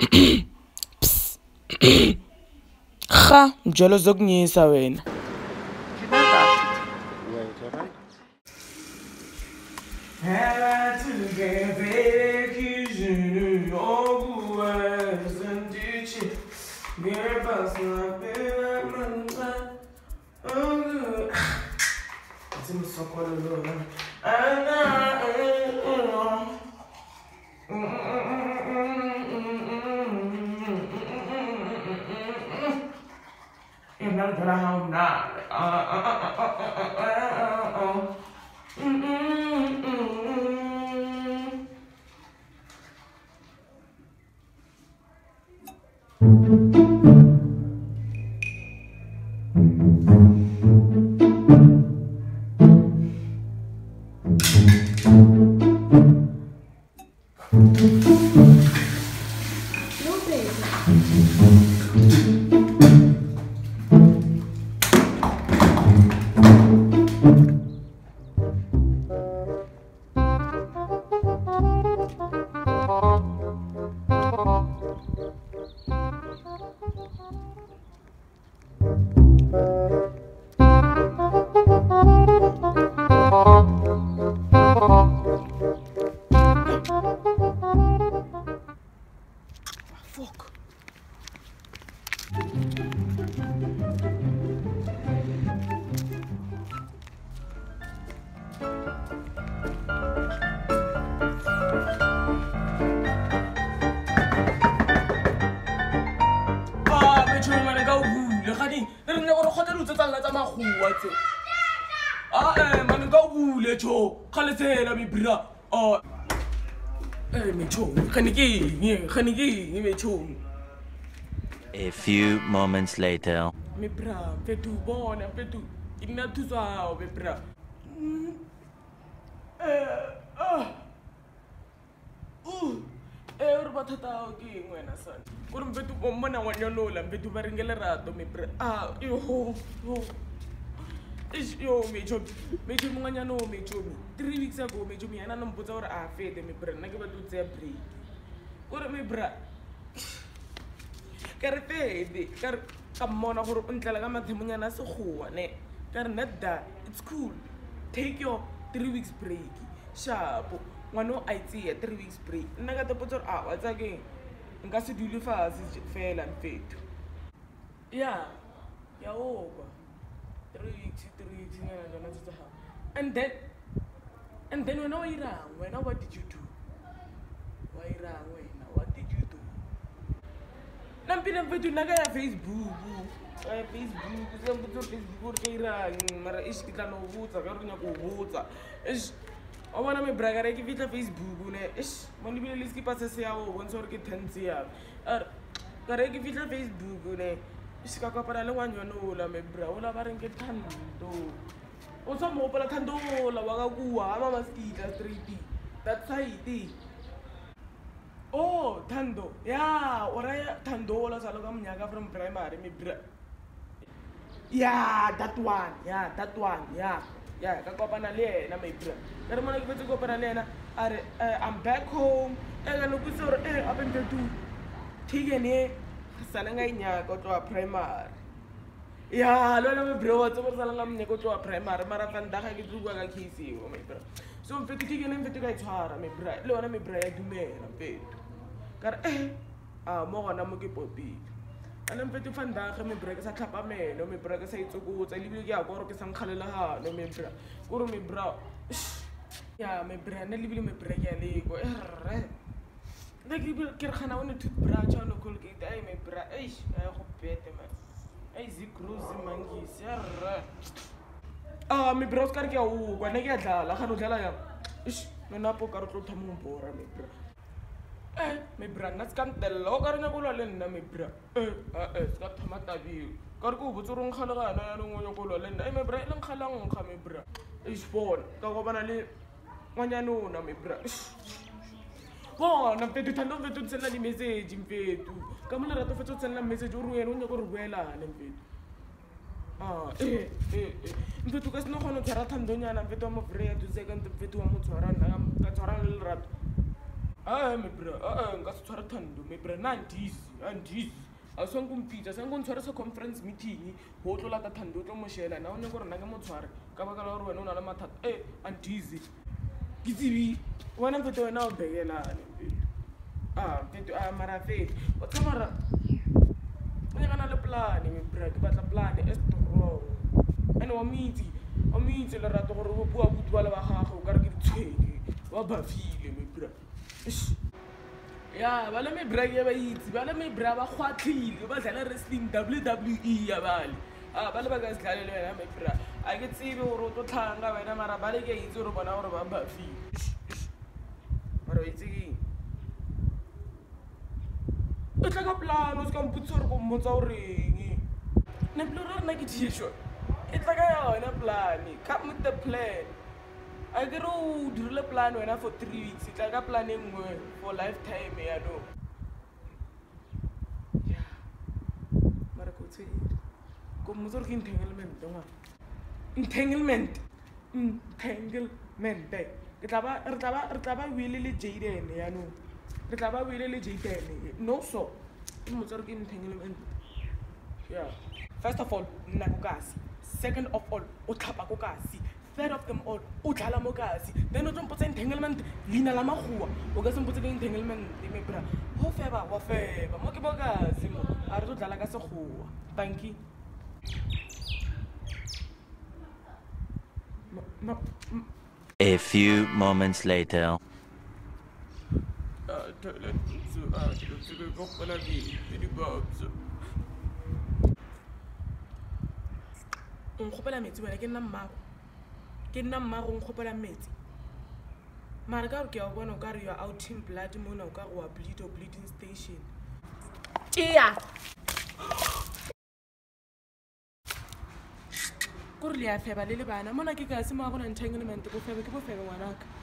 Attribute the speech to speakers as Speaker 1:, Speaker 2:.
Speaker 1: Ga, mjalo zokunyisa wena. Fuck.
Speaker 2: A few moments later.
Speaker 1: Yo, Major, Munganyano, Major. 3 weeks ago, Major, I don't put out a fade, me brother. I give a do zebri. What me, bra? Carpe, come on, over Untalagama Timuana Soho, ne? Carnetta, it's cool. Take your 3 weeks break. Sharp, one no IT a 3 weeks break. Naga the put out what's again. And got to do fast is fair and fate. Yeah, yeah, over. 3 weeks, and then when I ran, what did you do? Why ran? What did you do? Nampina vetu naga ya Facebook, mara ish kita no vuta, karunya ko vuta. Ish, awana me bragare ki vita Facebook ne. Ish, mani bile liski pasa se ao, wonsor ki tensia. Kare ki vita Facebook ne. Isikakwa para le wanyo no la me bra ola barenge thando o sa mo pala thando la wa ka kuwa ama masita street that side oh thando ya ora ya thando la salo ka mnyaka from primary me bra yeah that one yeah ka kopana le na me bra kare mona ke betso kopana le na are I'm back home ega no kusoro abende tu thigene salanga inyaka to primary ya lo me bro wa tsebo salanga mne ko to primary mara fanda ga ke tsuwa ka kisi o me bro so mfeti ke ne mfeti ka itshwara me bro le ona me bro ya dumela mfeti kare mo gona mo ke popile ana mfeti fanda ga me bro ke sa tlhapa meno me bro ke sa itsokotsa le bile ke ya go re ke sang khalela ha no me bro go re me bro ya me bro ne le bile me bro ke le go like ke re khana one toothbrush on Colgate ai me bra ai go bete man ai zikruzi mangisi me bra ska re ke o kwa ne ke a dlala ga no dlala ya ish no napo ka re tlo thamo mbora me bra me bra na ska ntelo ka re nya go lo le nna me bra ska thama tabi ka re go botsorong khala ga na ya no go lo le nna me bra le nkhalang ga me bra ish phone ka go bana le ngwanyano na me bra na mfetu thando mfetu tsela di message mfetu ka mona rato fetso tsela message o ruela o nya go re buela le mfetu mfetu ka sino gone tshwara thando nyana mfetu wa mo vrea tu se ka mfetu wa mo tshwara nna ka tshwara le rato me bra nka se tshwara Thando me bra na andisi a song kumpitsa sang go ntshwara sa conference meeting ho tlola ka Thando tlo mo shela na o ne go rena ke mo tshware ka baka la gore wena o na le mathata andisi ke tsibi wena mfete wena o bekelane mara fete o tsamara o ne kana le plan me bra ke batla plan strong ene wa mitse le rato gore o bua butu ba le ba gago ka re ke ditshwene wa bafile me bra ya ba le me bra ke ba itse ba le me bra ba gwatlhile ba dlala wrestling WWE ya bale ba le ba ka se dlalele wena me bra a ke tsebe gore o tlo tlhanga wena mara ba le ke itse gore bona gore ba bafile mara o itse keng o tla ka plan o se ka mputse gore ko mmotsa goreng ne pelo re rena ke t-shirt e tla ka yona plan come with the plan a ke re o dirile plan wena for 3 weeks e tla ka plan e nngwe for lifetime ya no mara ko tshwere ko mmotsa gore ke entanglement re tla ba wile le Jaden ya no re tla ba wile le Jaden no so ke mmotsa gore ke entanglement yeah first of all nna ko kasi second of all o tlhapa ko kasi third of them all o dlala mo kasi then o tlo mpotsa entanglement leina la magua o ka se mpotse ke entanglement me bra ho feba wa feba mo ke bo kasi mo a re tlo dlala ka segua thank you
Speaker 2: A few moments later.
Speaker 1: Nkgopela metsi wena ke nna mmago nkgopela metsi mara ka gore ke a bona o ka re you are out in blood mona o ka re wa bleed or bleeding station tia kore le a feba le le bana mona ke ka se mo a gona entanglement ke bofebe ngwanaka